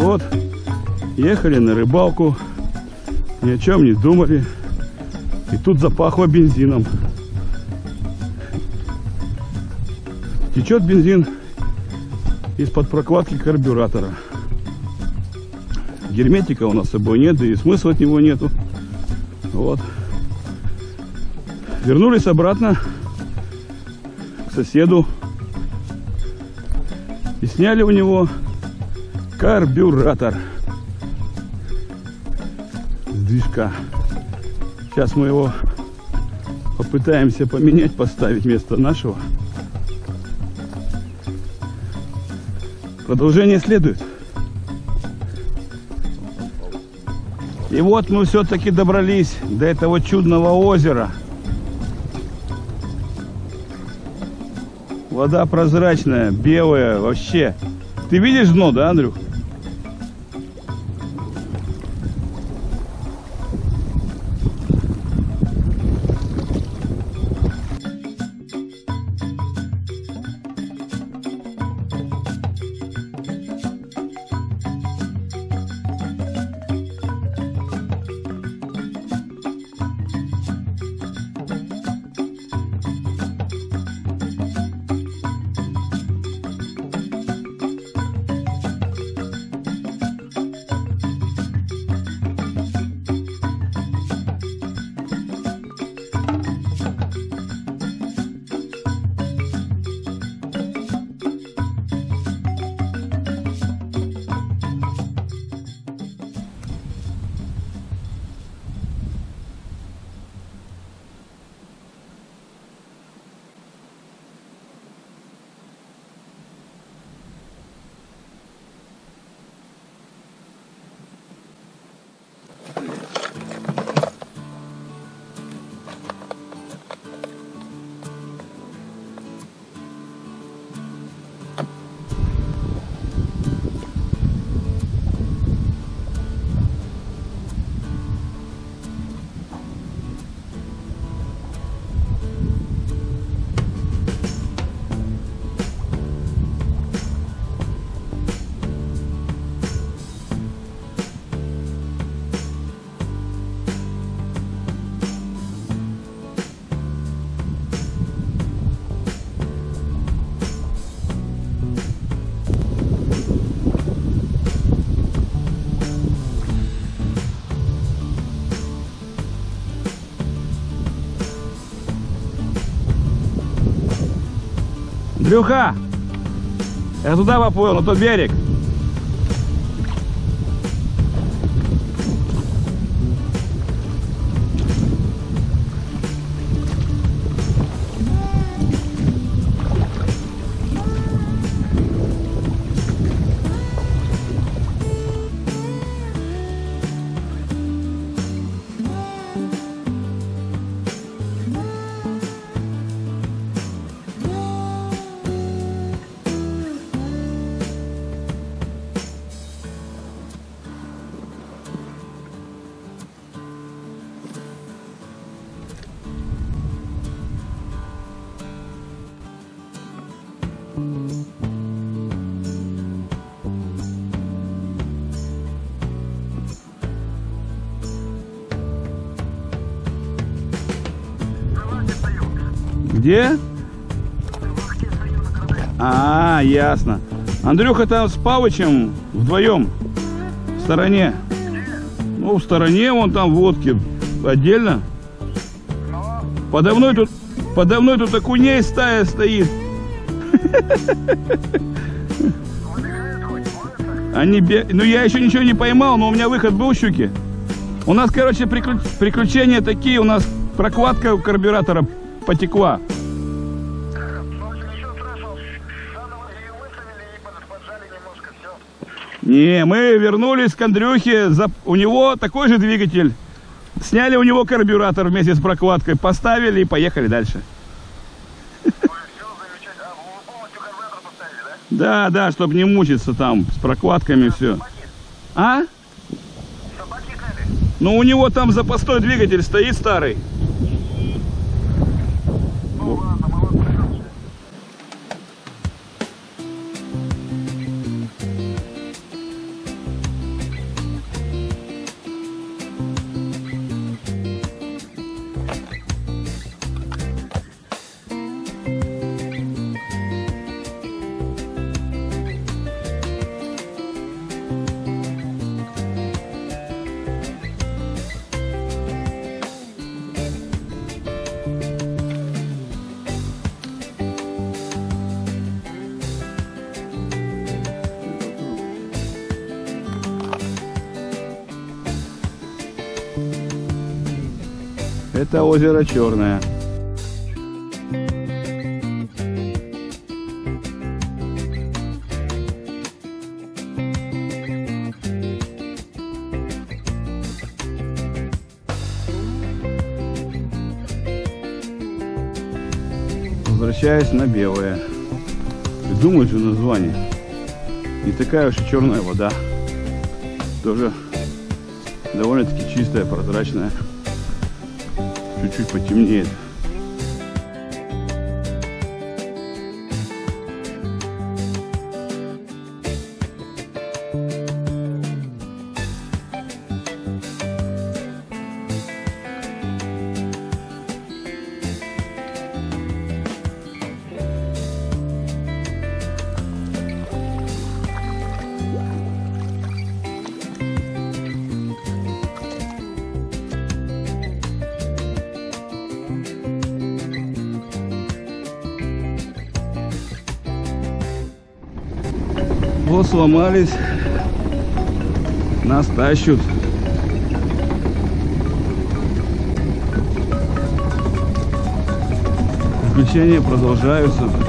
Вот, ехали на рыбалку, ни о чем не думали. И тут запахло бензином. Течет бензин из-под прокладки карбюратора. Герметика у нас с собой нет, да и смысла от него нету. Вот. Вернулись обратно к соседу и сняли у него карбюратор с движка. Сейчас мы его попытаемся поменять, поставить вместо нашего. Продолжение следует. И вот мы все-таки добрались до этого чудного озера. Вода прозрачная, белая вообще. Ты видишь дно, да, Андрюх? Андрюха, я туда поплыл, на тот берег. Где? А, ясно. Андрюха там с Павычем вдвоем в стороне. Ну, в стороне вон там водки отдельно. Подо мной тут окуней стая стоит. Они ну я еще ничего не поймал, но у меня выход был, щуки. У нас, короче, приключения такие, у нас прокладка у карбюратора потекла. Не, мы вернулись к Андрюхе, у него такой же двигатель. Сняли у него карбюратор вместе с прокладкой, поставили и поехали дальше. Да, да, чтобы не мучиться там с прокладками, все. А? Ну у него там запасной двигатель стоит старый. Это озеро Черное. Возвращаясь на Белое. Думаю, что название. Не такая уж и черная вода. Тоже довольно-таки чистая, прозрачная. Чуть-чуть потемнеет. Вот сломались, нас тащут. Приключения продолжаются.